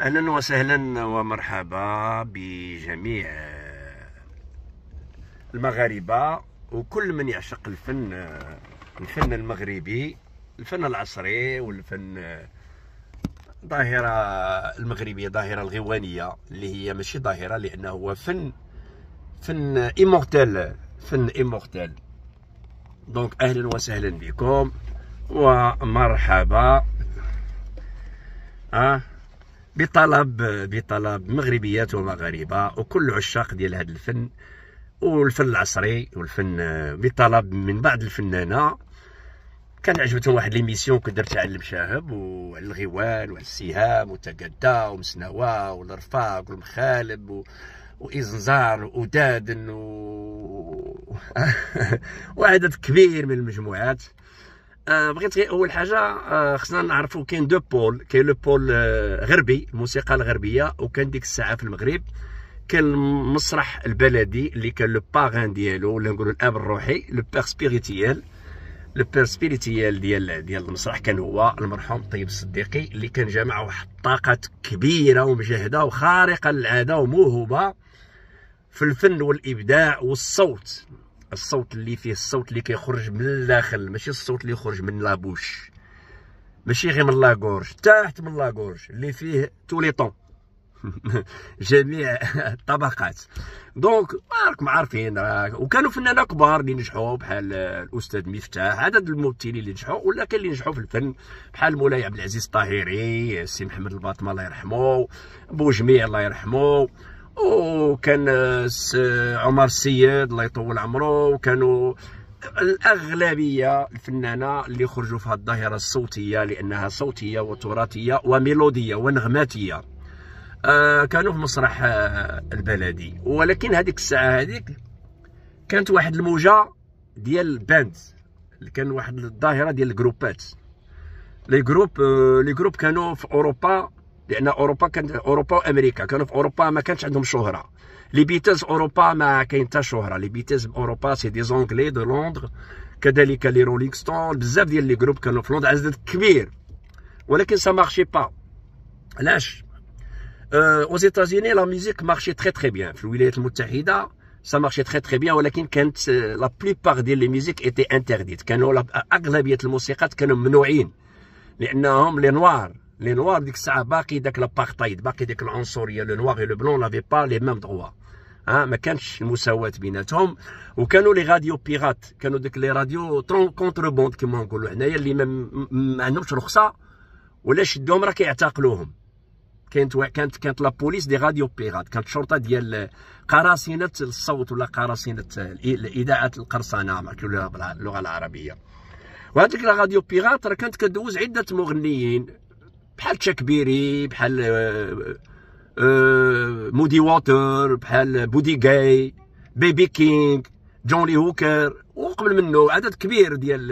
أهلا وسهلا ومرحبا بجميع المغاربة وكل من يعشق الفن المغربي، الفن العصري والفن ظاهرة المغربية، ظاهرة الغوانية اللي هي ماشي ظاهرة لأنه هو فن إيمورتال، فن إيمورتال. دونك أهلا وسهلا بكم ومرحبا بطلب مغربيات ومغاربة وكل عشاق ديال هذا الفن والفن العصري والفن، بطلب من بعض الفنانة كان عجبتهم واحد ليميسيون كدرت على المشاهب وعلى الغوان وعلى السهام وتقدا ومسنوى والرفاق والمخالب وإزنزار ودادن وعدد كبير من المجموعات. بغيت غير اول حاجه خصنا نعرفوا كاين دو بول، كاين لو بول غربي، الموسيقى الغربيه، وكان ديك الساعه في المغرب كان المسرح البلدي اللي كان لو باغان ديالو ولا نقولوا الاب الروحي، لو بير سبيريتيال، لو بير سبيريتيال ديال المسرح كان هو المرحوم طيب الصديقي، اللي كان جمع واحد الطاقات كبيره ومجهده وخارقه للعاده وموهوبه في الفن والابداع والصوت. الصوت اللي فيه، الصوت اللي كيخرج من الداخل، ماشي الصوت اللي يخرج من لابوش، ماشي غير من لاكورج، تحت من لاكورج، اللي فيه تولي طون جميع الطبقات. دونك راكم عارفين، وكانوا فنانين كبار اللي نجحوا بحال الاستاذ مفتاح، عدد الممثلين اللي نجحوا، ولا كاين اللي نجحوا في الفن بحال مولاي عبد العزيز الطاهري، السي محمد الباطمه الله يرحمه، بوجميع الله يرحمه، وكان عمر السيد الله يطول عمره، وكانوا الأغلبية الفنانة اللي خرجوا في هذه الظاهرة الصوتية لأنها صوتية وتراثية وميلودية ونغماتية، كانوا في مسرح البلدي. ولكن هذيك الساعة هذيك كانت واحد الموجة ديال الباند، كان واحد الظاهرة ديال الجروبات، لي جروب كانوا في أوروبا، لان اوروبا كانت اوروبا وامريكا كانوا في اوروبا ما كانش عندهم شهره. لي بيتلز اوروبا ما كاين حتى شهره، لي بيتلز اوروبا سي دي زونغلي دو لندن، كذلك لي رولينغ ستون، بزاف ديال لي جروب كانوا في لندن عدد كبير، ولكن سا مارشي با. علاش؟ aux États-Unis لا ميوزيك مارشي تري تري بيان، في الولايات المتحده سا مارشي تري تري بيان، ولكن كانت لا بليبار ديال لي ميوزيك ايتي انترديت، كانوا اغلبيه الموسيقات كانوا ممنوعين لانهم لي نوار ديك الساعه باقي داك لابارتايد، باقي ديك العنصريه، لو نوار اي لو بلون نافي با لي ميم دروا، ما كانش المساواه بيناتهم. وكانوا لي راديو بيرات، كانوا ديك لي راديو كونتر بوند كيما نقولوا حنايا، اللي ما عندهمش رخصه ولا شدوهم راه كيعتقلوهم. كانت لا بوليس دي راديو بيرات، كانت شرطه ديال قراصنه الصوت ولا قراصنه الاذاعه القرصنه باللغه العربيه. وهذيك لا راديو بيرات راه كانت كدوز عده مغنيين بحال تشاكبيري، بحال مودي واتر، بحال بودي جاي، بيبي كينغ، جون لي هوكر، وقبل منه عدد كبير ديال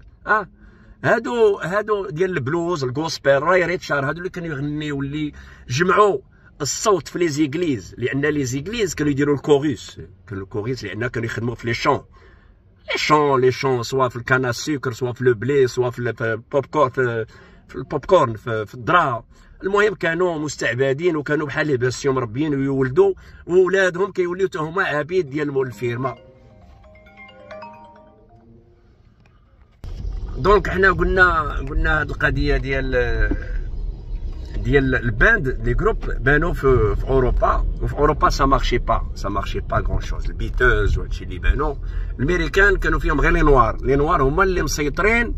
هادو ديال البلوز، الغوسبل، راي ريتشار، هادو اللي كانوا يغنيو، اللي جمعوا الصوت في لي زيغليز، لان لي زيغليز كانوا يديروا الكوريس، لان كانوا يخدموا في لي شون سواء في الكانا سكر، سواء في لو بلي، سواء في البوب كورن، في البوب كورن، في الذره. المهم كانوا مستعبدين وكانوا بحال لباسهم مربيين ويولدوا، وولادهم كيوليو حتى هما عبيد ديال مول الفيرما. دونك حنا قلنا هاد القضيه ديال الباند لي جروب بانوا في اوروبا، وفي اوروبا سا مارشي با غون شوز. البيتلز وهادشي اللي بانوا، الامريكان كانوا فيهم غير لي نوار هما اللي مسيطرين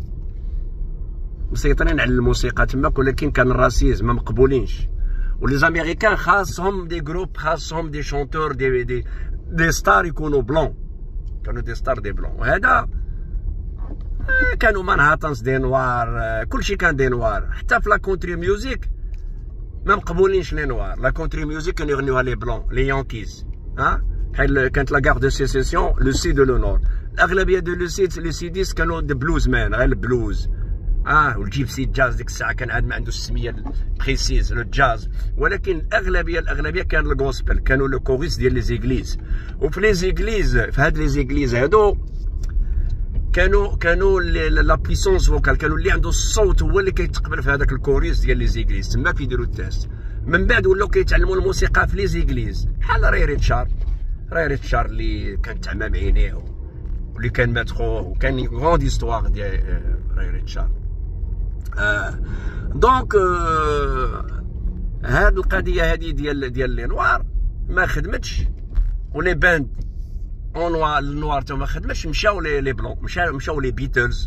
على الموسيقى تماك، ولكن كان الراسيزم ما مقبولينش. ولي زاميريكان خاصهم دي جروب، خاصهم دي شونتور، دي ستار يكونوا بلون، كانوا دي ستار دي بلون. وهذا كانوا مانهاتنز دي نوار، كلشي كان دي نوار. حتى في لا كونتري ميوزيك ما مقبولينش لي نوار، لا كونتري ميوزيك كانوا يغنيوها لي بلون، لي يانكيز. بحال كانت لا غار دو سيسيسيون، لو سي دو لو نور، الاغلبيه دو لو سيديس كانوا دي بلوز مان، غير البلوز. والجيبسي جاز ديك الساعه كان عاد ما عنده السميه بريسيز لو جاز، ولكن الاغلبيه كان الغوسبل، كانوا لو كوريس ديال لي زيغليز. وفي لي زيغليز، في هاد لي زيغليز هادو كانوا لا بيسونس فوكال، كانوا اللي عنده الصوت هو اللي كيتقبل في هذاك الكوريس ديال لي زيغليز، تما كيديروا التاس. من بعد ولاو كيتعلموا الموسيقى في لي زيغليز بحال ريريتشار اللي كانت تعمام عينيه واللي كان مات خوه، وكان غوند هيستوار ديال ريريتشار. دونك هاد القضيه هادي ديال لي نوار ما خدمتش، ولي باند اون نوار النوار تا ما خدمتش، مشاو لي بلون، مشاو لي بيتلز،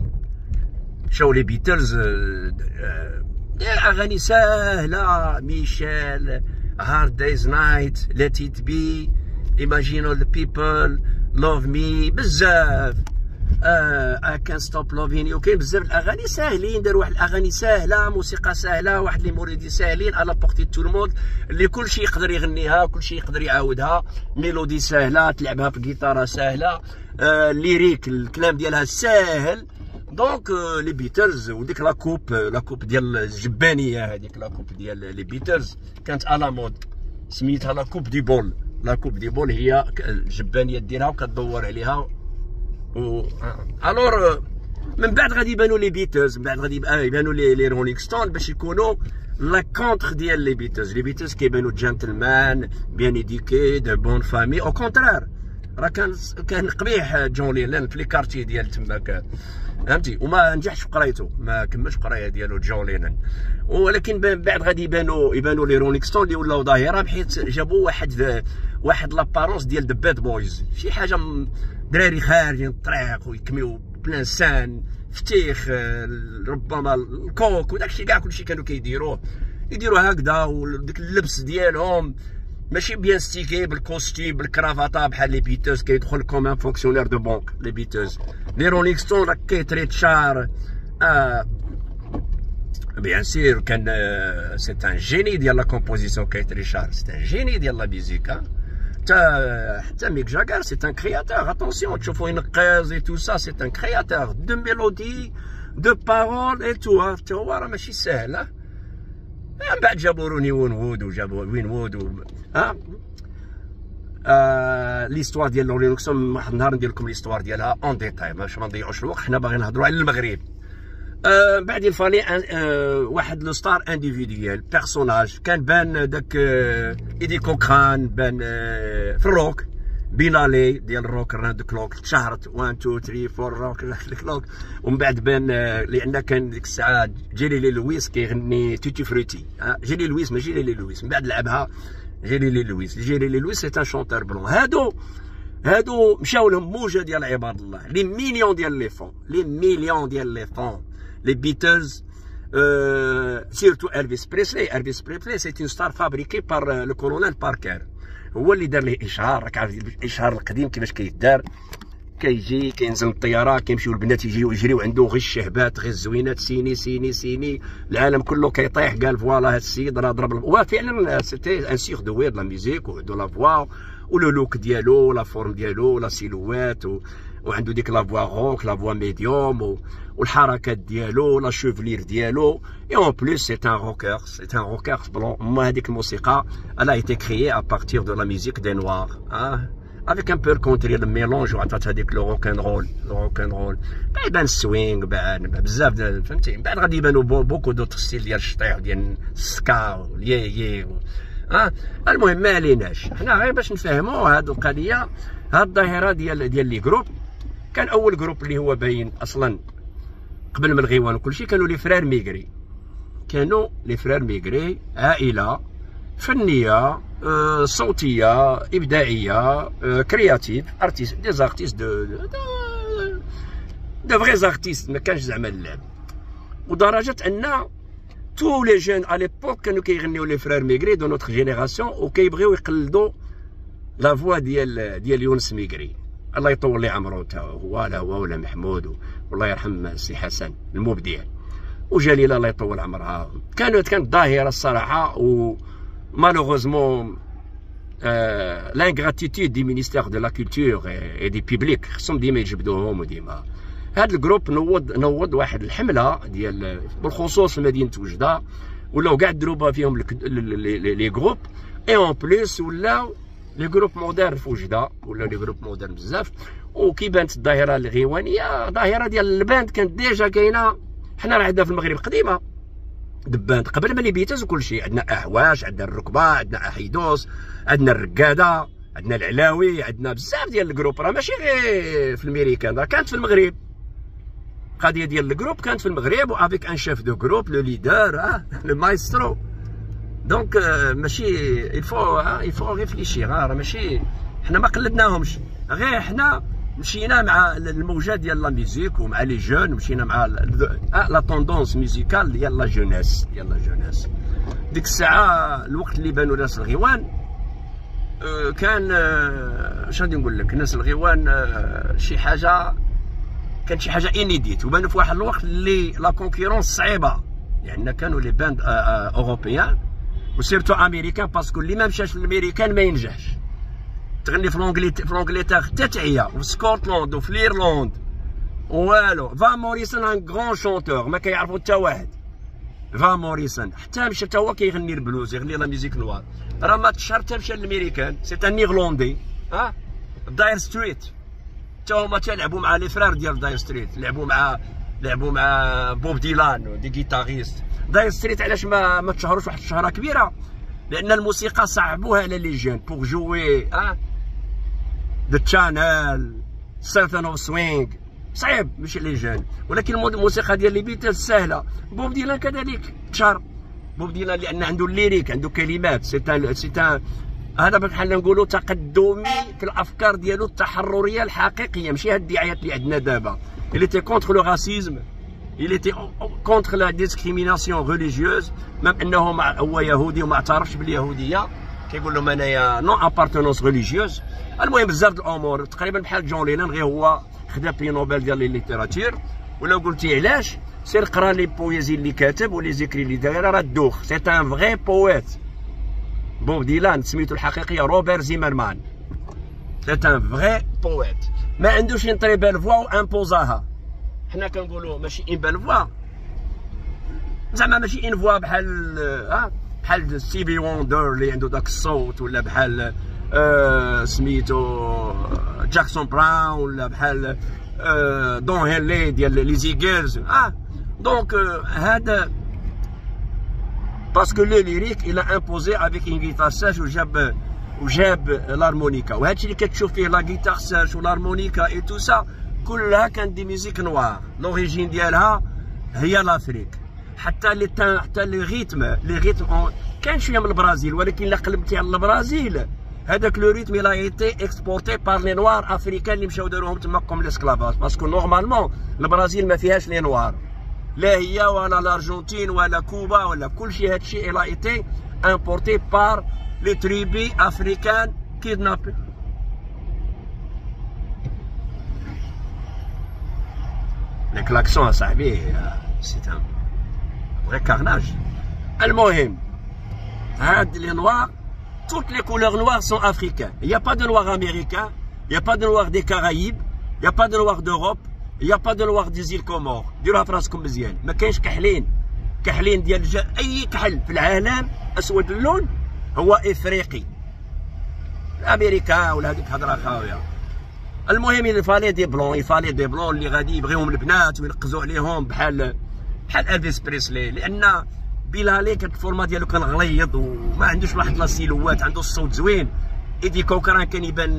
ديال اغاني ساهله، ميشيل، هارد دايز نايت، ليت ات بي، ايماجينو ذا بيبل، لوف مي، بزاف I can't stop loving you. كاين بزاف الاغاني ساهلين، داروا واحد الاغاني ساهله، موسيقى ساهله، واحد لي موريدي ساهلين على بورتي تو الموند، اللي كلشي يقدر يغنيها، كلشي يقدر يعاودها، ميلودي ساهله تلعبها بالجيتاره ساهله، ليريك الكلام ديالها ساهل. دونك لي بيتلز وديك لاكوب ديال الجبانيه، هذيك لاكوب ديال لي بيتلز كانت على مود، سميتها لاكوب دي بول. لاكوب دي بول هي الجبانيه ديرها وكتدور عليها. الور من بعد غادي يبانوا لي بيتلز، من بعد غادي يبانوا لي رولينغ ستون باش يكونوا لا كونتر ديال لي بيتلز. لي بيتلز كيبانوا جنتلمان بيان ايديكي دو بون فامي، او كونترير راه كان قبيح جون لينن في لي كارتي ديال تماك، فهمتي، وما نجحش في قرايته، ما كملش قرايه ديالو جون لينن. ولكن من بعد غادي يبانوا لي رولينغ ستون اللي ولاو ظاهره، بحيث جابوا واحد لابارونس ديال ذا باد بويز، شي حاجه دراري خارجين الطريق ويكملوا بلان سان فتيخ، ربما الكوك وداكشي كاع كلشي كانوا كيديروه هكذا، وديك اللبس ديالهم ماشي بيان ستيكي بالكوستيم بالكرافاطه بحال لي بيتلز، كيدخل كوم ان فونكسيونير دو بونك. لي بيتلز لي رولينغ ستون راك كيتريت شار بيان سير، كان سي ان جيني ديال لا كومبوزيسيون كيتري شار، سي ان جيني ديال لا ميوزيك. حتى ميك جاكر سي ان كرياتور، اتونسيون تشوفو ينقز اي تو سا، سي ان كرياتور دو ميلودي دو بارول اي تو، حتى هو راه ماشي ساهل. من بعد جابوا روني وود وجابوا وين وود ليستوار ديال رولينغ ستون واحد النهار ندير لكم ليستوار ديالها اون ديتاي باش ما نضيعوش الوقت، حنا باغيين نهضروا على المغرب. بعد يفالي واحد لو ستار انديفيديال بيرسوناج، كان بان داك ايدي كوكران، بان في الروك بينالي ديال الروك راند كلوك، تشهرت 1 2 3 4 روك كلوك. ومن بعد بان لان كان ديك الساعه جيري لويس كيغني توتي فروتي، جيري لويس ماشي لي لويس، من بعد لعبها جيري لويس سي ان شونتور بلون. هادو مشاو لهم موجه ديال عباد الله، لي مليون ديال لي فون. Les Beatles, surtout Elvis Presley, c'est une star fabriquée par le colonel Parker. هو اللي دار له اشهار، راك عارف الاشهار القديم كيفاش كيدار، كيجي كينزل الطياره، كيمشيو البنات يجريو عنده غير الشهبات غير الزوينات، سيني العالم كله كيطيح، قال فوالا هاد السيد راه ضرب. وفعلا سيتي ان سيغ دوير لا ميوزيك وعنده لا فوا ولو لوك ديالو، لا فورم ديالو، لا سيلوات، وعنده ديك لا فوا روك، لا فوا ميديوم، والحركات ديالو، لا شوفلير ديالو. اي اون بليس سي ان روكر بلون. ما هذيك الموسيقى elle a été créée à partir de la musique des noirs, avec un peu le country, le mélange، وعطات هذيك لو روك ان رول. بعد يبان السوينغ، بزاف فهمتي. من بعد غادي يبانوا بوكو دوطر ستيل ديال الشطيح، ديال السكا واليي المهم ما عليناش، حنا غير باش نفهموا هاد القضيه، هاد الظاهره ديال لي جروب. كان اول جروب اللي هو باين اصلا قبل ما الغيوان وكلشي، كانوا لي فرير ميغري، عائله فنيه، صوتيه، ابداعيه، كرياتيف، ارتيست، دي زارتيست دو فغي زارتيست، ما كانش زعما اللعب. ودرجه ان تو لي جون ا ليبوك كانوا كيغنيو لي فرير ميغري دو نوتر جينيراسيون، وكيبغيو يقلدوا لا فوا ديال يونس ميغري، الله يطول لي عمرو، تا هو ولا محمود، والله يرحم سي حسن المبدع، وجليله الله يطول عمرها. كانت ظاهره الصراحه. و مالوغوزمون لانغراتيتود دي مينيستير دو لا كولتور اي دي بيبليك خصهم ديما يجبدوهم. وديما هاد الجروب نوض واحد الحمله ديال بالخصوص مدينه وجده، ولاو كاع الدروبه فيهم لي جروب، اي اون بليس ولاو لي جروب مودرن في وجده، ولاو لي جروب مودرن بزاف. وكي بانت الظاهره الغيوانيه، ظاهره ديال الباند كانت ديجا كاينه، حنا راه عندنا في المغرب قديمه، دبانت قبل ما لي بيتاز وكل شيء. عندنا اهواش، عندنا الركبه، عندنا احيدوس، عندنا الرقاده، عندنا العلاوي، عندنا بزاف ديال الجروب. راه ماشي غير في الميريكان، راه كانت في المغرب. القضيه ديال الجروب كانت في المغرب، وافيك ان شيف دو جروب لو ليدر لو مايسترو. دونك ماشي يفو ريفليشير. راه ماشي حنا ما قلدناهمش، غير حنا مشينا مع الموجه ديال لا ميوزيك ومع لي جون، مشينا مع لا طوندونس ميوزيكال ديال لا جونيس. ديك الساعه الوقت اللي بانوا ناس الغيوان كان اش غادي نقول لك، ناس الغيوان شي حاجه كانت شي حاجه انيديت، وبانوا في واحد الوقت اللي لا كونكورونس صعيبه. يعني كانوا لي باند اوروبيان وسيرتو امريكان، باسكو اللي ما مشاش للامريكان ما ينجحش. تغني في لونجليتير حتى تعيا، وفي سكوتلاند وفي ليرلاند والو. فان موريسون ان غران شونتور ما كيعرفو حتى واحد. فان موريسون حتى مشى حتى هو كيغني البلوز، يغني لا ميوزيك نوار. راه ما تشهر حتى مشى للامريكان. سي ان نيغلوندي. داير ستريت حتى هما تلعبوا مع لي فرار ديال داير ستريت، لعبوا مع بوب ديلان دي غيتاريست. داير ستريت علاش ما تشهروش واحد الشهره كبيره؟ لان الموسيقى صعبوها على لي جون بوغ جوي ذا تشانل سيرتن اوف سوينغ. صعيب ماشي لي جون، ولكن الموسيقى ديال لي بيتلز سهله. بوب ديلان كذلك تشهر. بوب ديلان لان عنده الليريك، عنده كلمات. سي هذا بحال نقولوا تقدمي في الافكار ديالو التحرريه الحقيقيه، ماشي هاد الدعايات اللي عندنا دابا. Il était contre le racisme, il était contre la discrimination religieuse. même انه هو يهودي وما اعترفش باليهوديه، كيقول لهم انايا نون ابارتونونس ريليجيوز. المهم بزاف د الامور تقريبا بحال جون لينون، غير هو خدا بري نوبل ديال لي ليتيراتور. ولا قلتي علاش، سير قرا لي بويزي اللي كاتب ولي زيكري اللي دايره، راه الدوخ. سي ان فغي بويت. بوب ديلان سميتو الحقيقيه روبرت زيمرمان. سي ان فغي بويت، ما عندوش ان طري بال فوا وامبوزاها. حنا كنقولوا ماشي ان بال فوا، زعما ماشي ان فوا بحال ستيفي ووندر اللي عنده داك الصوت، ولا بحال سميتو جاكسون براون، ولا بحال دون هيلي ديال لي زيغرز. دونك هذا باسكو لو ليريك الى امبوزي افيك ان غيتار ساج وجاب الهارمونيكا. وهادشي اللي كتشوف فيه لا غيتار ساج والهارمونيكا اي تو سا كلها كانت دي ميوزيك نوار. لوريجين ديالها هي لافريك. حتى لي ريتم كان شويه من البرازيل، ولكن الا قلبتي على البرازيل هذاك لو ريتم الى ايتي اكسبورتي بار لي نوار افريكان اللي مشاو داروهم تما كوم لاسكلافاج. باسكو نورمالمون البرازيل ما فيهاش لي نوار، لا هي ولا الارجنتين ولا كوبا ولا كلشي. هادشي الى ايتي امبورتي بار لي تريبي افريكان كيدنابي. لي كلاكسون اصاحبي سي ان فري كارناج. المهم هاد لي نوار toutes les couleurs noires sont africaines. Il n'y a pas de noir américain, il n'y a pas de noir des Caraïbes, il n'y a pas de noir d'Europe, il n'y a pas de noir des îles Comores. ديروها في راسكم مزيان. ما كاينش كحلين ديال اي كحل في العالم اسود اللون هو افريقي. الامريكان ولا هذيك هضره خاويه. المهم يفالي دي بلون اللي غادي يبغيهم البنات وينقزوا عليهم بحال الفيس بريسلي. لان بيلالي كانت الفورما ديالو كان غليظ وما عندوش واحد لا سيلوات، عنده الصوت زوين. ايدي كوكران كان يبان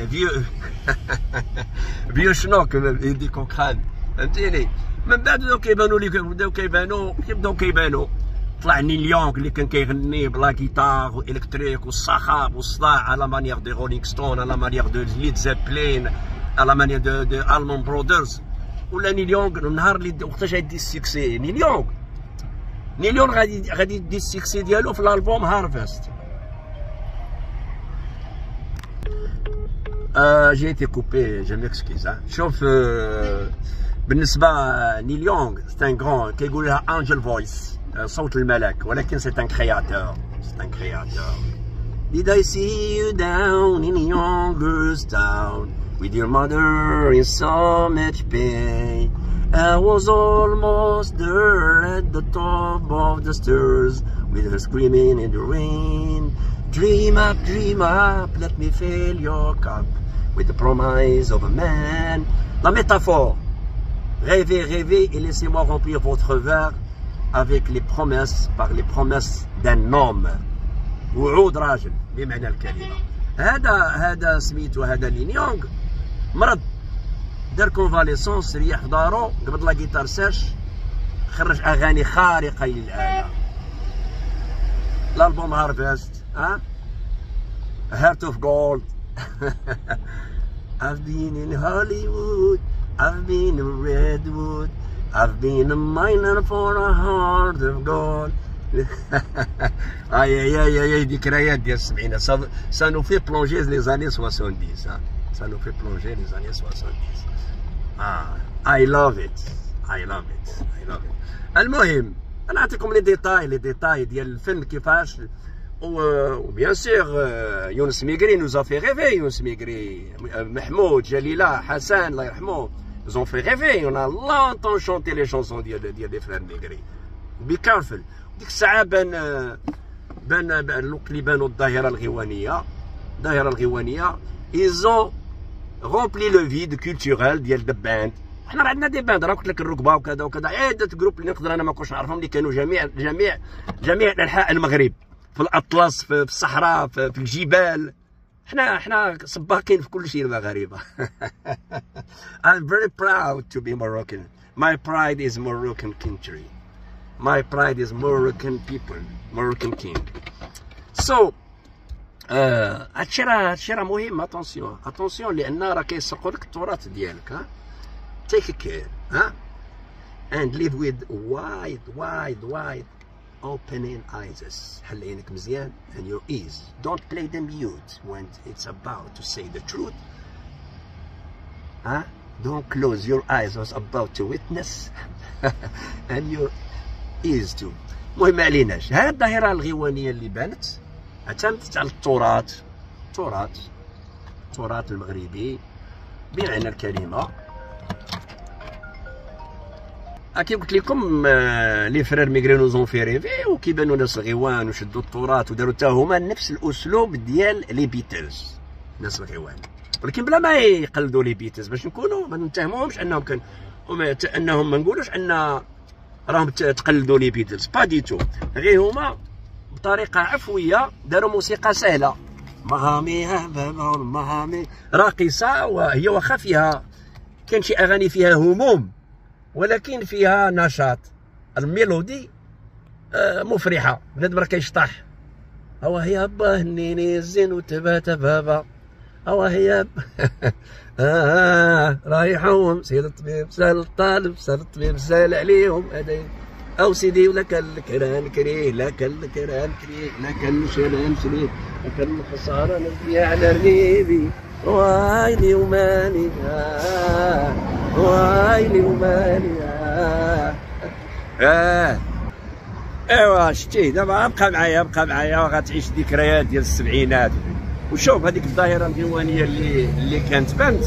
فيو شنوك. ايدي كوكران فهمتيني. من بعد بداو كيبانو طلع نيل يونغ اللي كان كيغني بلا كيتار والكتريك والصخب والصداع على مانيير دي رولينغ ستون، على مانيير دو ليد زيبلين، على مانيير دو المون برودرز. ولا نيل يونغ النهار اللي وقتاش غيدي السكسي نيل يونغ غادي يدي السكسي ديالو في الالبوم هارفست. جي ايتي كوبي جو ميكسكيز. شوف بالنسبه نيل يونغ سي ان غران كيقول لها انجل فويس، صوت الملك، ولكن سي ان كرياتور. Did I see you down in Yonkers town with your mother in so much pain? I was almost there at the top of the stairs with her screaming in the rain. Dream up, let me fill your cup with the promise of a man. La métaphore. Rêvez et laissez-moi remplir votre verre avec les promesses, par les promesses d'un homme. وعود راجل بمعنى الكلمة. هذا سميتو هذا لين يونغ مرض، دار كونفاليسونس، ريح في دارو، قبض لا جيتار ساش، خرج اغاني خارقة للعادة. الالبوم هارفست، هارت اوف جولد. I've been in Hollywood, I've been in Redwood, I've been a miner for a heart of gold. اي ذكريات ديال السبعينات. ça nous fait plonger les années 70. Ça nous fait plonger les années 70. I love it. المهم انا نعطيكم لي ديتاي ديال الفيلم كيفاش. وبيان سور يونس ميغري nous a fait rêver. يونس ميغري، محمود، جليلة، حسن الله يرحمه، nous ont fait rêver. On a longtemps chanté les chansons ديال les frères ميغري. Be careful. ديك الساعة بان الوقت اللي بانوا الظاهرة الغيوانية ils ont rempli le vide culturel ديال the band. حنا راه عندنا دي باند، راه قلت لك الركبة وكذا وكذا، عدة جروب اللي نقدر انا ما كنتش نعرفهم، اللي كانوا جميع انحاء المغرب، في الاطلس، في الصحراء، في الجبال. حنا سباقين في كل شيء المغاربة. I'm very proud to be Moroccan. My pride is Moroccan country. My pride is Moroccan people, Moroccan king. So هادشي راه مهم. اتونسيون لان راه كيسرقوا لك التراث ديالك. take care and live with wide opening eyes. حل عينك مزيان and your ears. Don't play them mute when it's about to say the truth. Don't close your eyes was about to witness and your ears too. المهم ما عليناش. هاد الظاهرة الغيوانية اللي بانت اعتمدت على التراث المغربي بمعنى الكلمة. كي قلت لكم لي فرير ميغري نوزون في ريفي، وكيبانوا ناس الغيوان وشدوا التراث وداروا حتى هما نفس الاسلوب ديال لي بيتلز، ناس الغيوان، ولكن بلا ما يقلدوا لي بيتلز، باش نكونوا ما نتهموهمش انهم انهم ما نقولوش ان راهم تقلدوا لي بيتلز، با ديتو، غير هما بطريقه عفويه داروا موسيقى سهله، مهامي راقصه، وهي واخا فيها كاين شي اغاني فيها هموم ولكن فيها نشاط. الميلودي مفرحه، بنادم راه كيشطح. هوا هي با هنيني الزين وتبات بابا، هوا هي رايحهم سيد الطبيب سال الطالب، سال الطبيب سال عليهم هذا او سيدي، ولك الكران كريه، لك الكران كريه، لك الشران شريه، لك الخساره نبيع على رنيبي، ويلي ومالي ويلي ومالي. ايوا شتي دابا بقى معايا وغتعيش ذكريات ديال السبعينات. وشوف هذيك الظاهره الغيوانيه اللي كانت بانت،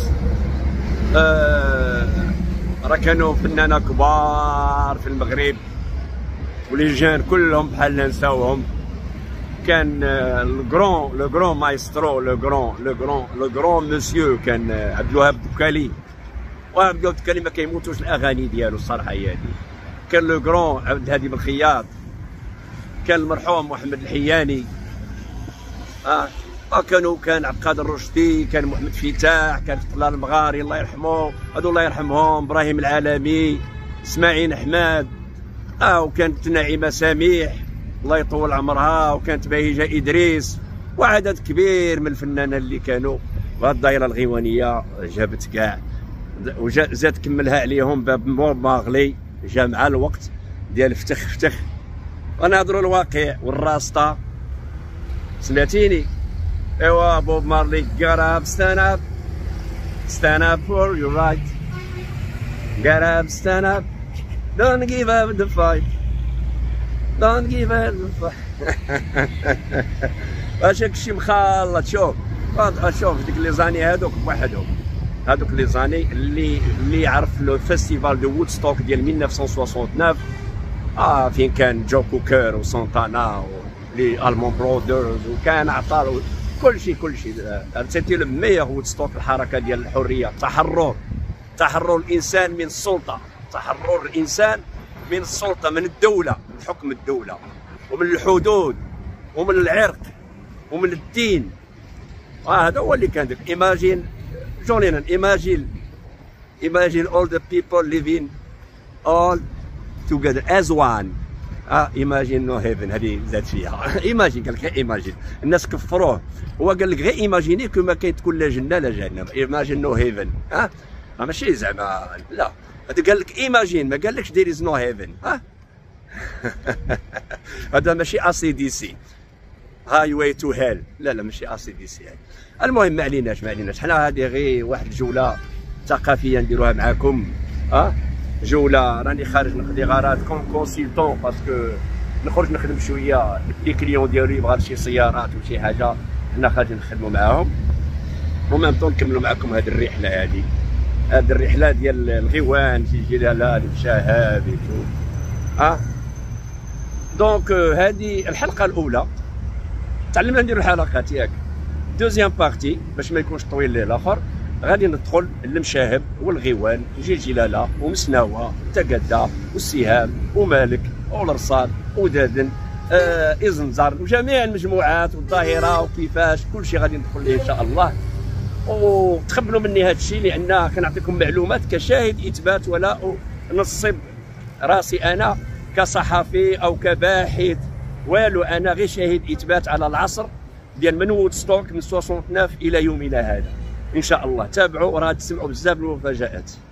راه كانوا فنانه كبار في المغرب ولي جان كلهم بحال نساوهم. كان لو غرون مايسترو، لو غرون مسيو كان عبد الوهاب الدكالي. وعبد الوهاب الدكالي ما كيموتوش الاغاني ديالو الصراحه هي هذه. كان لو غرون عبد الهادي بالخياط، كان المرحوم محمد الحياني، كان عبد القادر الرشدي، كان محمد فتاح، كان طلال المغاري الله يرحمه، هذو الله يرحمهم، ابراهيم العالمي، اسماعيل احمد، وكانت نعيمه سميح الله يطول عمرها، وكانت بهيجه ادريس، وعدد كبير من الفنانين اللي كانوا. وهاد الدائره الغيوانيه جابت كاع، وزاد كملها عليهم باب ماغلي، جا مع الوقت ديال فتخ. ونهضروا الواقع والراسطه، سمعتيني؟ ايوا بوب مارلي got up stand up for your right, get up stand up, don't give up the fight, don't give up the fight. واش هادشي مخلط. شوف ديك لي زاني هادوك بوحدهم، هادوك لي زاني اللي عرف لو فيستيفال دو وودستوك ديال 1969، فين كان جو كوكر وسونتانا ولي المون برودرز، وكان عطار كل شيء. سيتي لو ميور وودستوك. الحركه ديال الحريه، تحرر الانسان من السلطه، تحرر الانسان من السلطه، من الدوله، من حكم الدوله ومن الحدود ومن العرق ومن الدين. هذا هو اللي كان داك. ايماجين جون لينون، imagine all the people living all together as one. imagine no heaven. هذه زاد فيها. imagine قال لك غير imagine. الناس كفروه، هو قال لك غير imagine كو ما كاين تكون لا جنه لا جهنم. imagine no heaven. ماشي زعما لا، هذا قال لك imagine، ما قال لكش there is no heaven. هذا ماشي ACDC highway to hell. لا ماشي ACDC. المهم ما عليناش حنا هذه غير واحد الجوله ثقافيه نديروها معاكم. جوله راني خارج نقضي غرض كوم كونسلتون، باسكو نخرج نخدم شويه لي كليون ديالو يبغى شي سيارات وشي حاجه، حنا خارجين نخدموا معاهم وميم طون نكملوا معاكم هذه الرحله. هذه الرحله ديال الغيوان في جلاله المشاهد وشو. دونك هذه الحلقه الاولى، تعلمنا نديروا الحلقات ياك. دوزيام بارتي باش ما يكونش طويل للاخر، غادي ندخل للمشاهب والغيوان وجلاله ومسناوه وتقدا والسهام ومالك والرصاد ودادن إزنزر وجميع المجموعات والظاهره وكيفاش كلشي غادي ندخل ليه ان شاء الله. وتقبلوا مني هذا الشيء لان كنعطيكم معلومات كشاهد اثبات، ولا نصب راسي انا كصحفي او كباحث والو، انا غير شاهد اثبات على العصر ديال من وودستوك من 69 الى يومنا هذا. ان شاء الله تابعوا، وراه تسمعوا بزاف من المفاجآت.